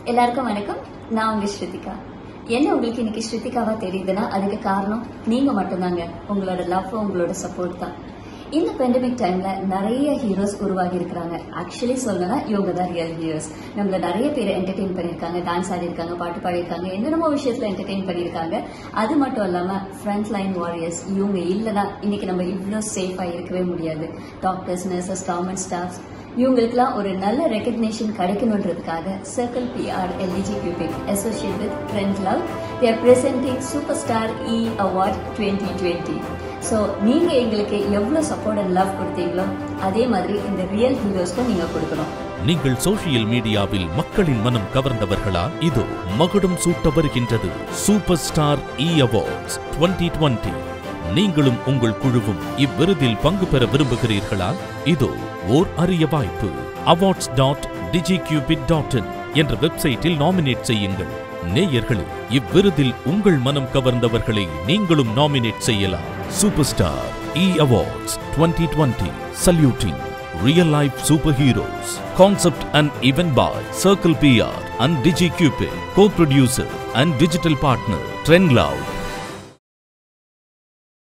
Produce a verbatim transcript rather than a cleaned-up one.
எல்லாருக்கும் வணக்கம். நான் உங்க ஸ்ருதிகா. என்ன உங்களுக்கு இன்னைக்கு ஸ்ருதிகாவா தெரியுதுன்னா அதுக்கு காரணம் நீங்க மட்டும்தாங்க. உங்களோட லவ், உங்களோட சப்போர்ட் தான். இந்த பெண்டமிக் டைம்ல நிறைய ஹீரோஸ் உருவாகி இருக்கிறாங்க. ஆக்சுவலி சொல்லணும்னா இவங்க தான் ரியல் ஹீரோஸ். நம்மள நிறைய பேர் என்டர்டெயின் பண்ணிருக்காங்க, டான்ஸ் ஆடி இருக்காங்க, பாட்டு பாடிருக்காங்க, என்னென்னமோ விஷயத்துல என்டர்டெயின் பண்ணிருக்காங்க. அது மட்டும் இல்லாம ஃப்ரண்ட் லைன் வாரியர்ஸ் இவங்க இல்லைன்னா இன்னைக்கு நம்ம இவ்வளவு சேஃபா இருக்கவே முடியாது. டாக்டர்ஸ், நர்சஸ், கவர்மெண்ட் ஸ்டாஃப்ஸ் இவங்களுக்குலாம் ஒரு நல்ல ரெகக்னேஷன் கிடைக்கணுன்றதுக்காக circle PR LEG cubic associate with trend love they are presenting Superstar E Award twenty twenty. So நீங்க எங்களுக்கு எவ்வளவு சப்போர்ட் அண்ட் லவ் கொடுத்தீங்களோ அதே மாதிரி இந்த ரியல் ஹீரோஸ்க்கும் நீங்க கொடுக்கணும். நீங்கள் சோசியல் மீடியாவில் மக்களின் மனம் கவர்ந்தவர்களா? இதோ மகுடம் சூட்ட வருகின்றது super star E awards twenty twenty. நீங்களும் உங்கள் குழுவும் இவ்விருதில் பங்கு பெற விரும்புகிறீர்களா? இதோ ஓர் அரிய வாய்ப்பு. Awards dot digicubit dot in என்ற வெப்சைட்டில் நாமினேட் செய்யுங்கள். நேயர்களே, இவ்விருதில் உங்கள் மனம் கவர்ந்தவர்களை நீங்களும் நாமினேட் செய்யலாம். Super star E awards twenty twenty, saluting real life superheroes. Concept and event by Circle P R and DigiCupid. Co-producer and digital partner Trend Love.